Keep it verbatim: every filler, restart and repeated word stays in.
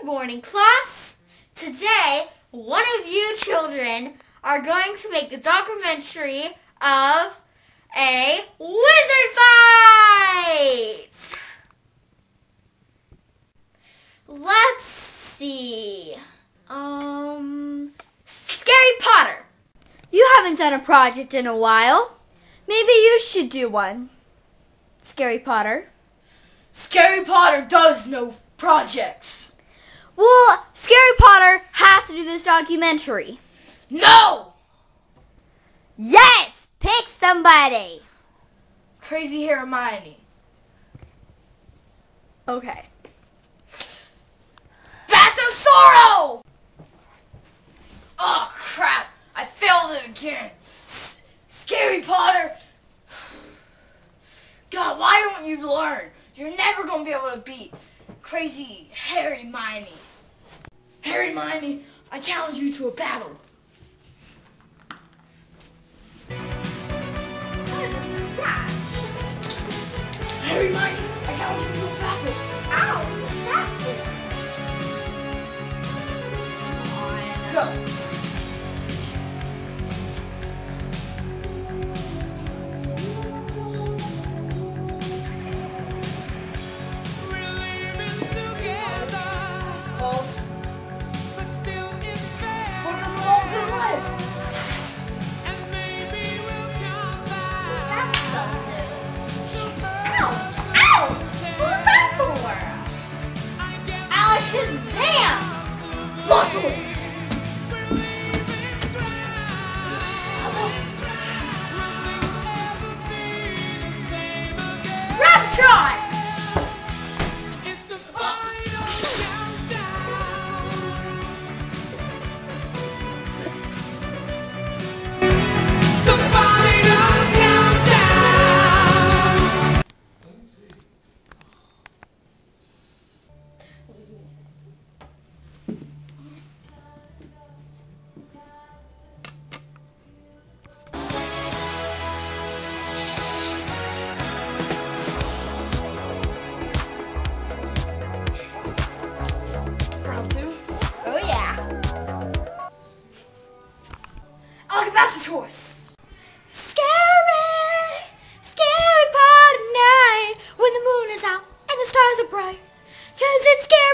morning, class. Today, one of you children are going to make a documentary of a wizard fight. Let's see. Um, Scary Potter. You haven't done a project in a while. Maybe you should do one. Scary Potter. Scary Potter does no projects. Well, Scary Potter has to do this documentary. No! Yes! Pick somebody. Crazy Hermione. Okay. Bathosoro! Oh, crap. I failed it again. S Scary Potter. God, why don't you learn? You're never going to be able to beat Crazy Hermione. Hermione, I challenge you to a battle. Hermione, I challenge you to a battle. Ow, what's that for? Go. Raptron! It's the final countdown. The final countdown. Let me see. Alcabasasaurus. Scary, scary Potter night when the moon is out and the stars are bright. 'Cause it's scary.